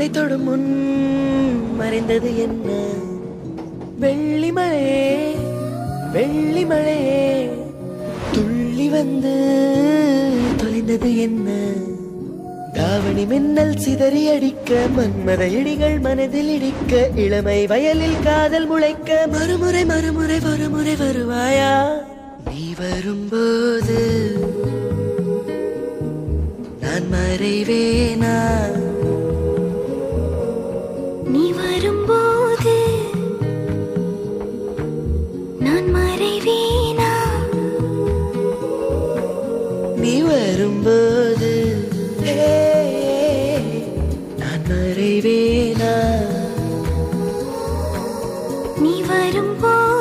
உன்னை தொடும் முன் மறைந்தது என்ன? வெள்ளிமழை வெள்ளிமழை துள்ளி வந்து தொலைந்தது என்ன? தாவணி மின்னல் சிதறி அடிக்க மன்மத இடிகள் மனதில் இடிக்க இளமை வயலில் காதல் முளைக்க மறுமுறை மறுமுறை ஒருமுறை வருவாயா? நீ வரும்போது நான் மறைவேனா? நீ வரும்போது நான் மறைவேனா? நீ வரும்போது நான் மறைவேனா? நீ வரும்போது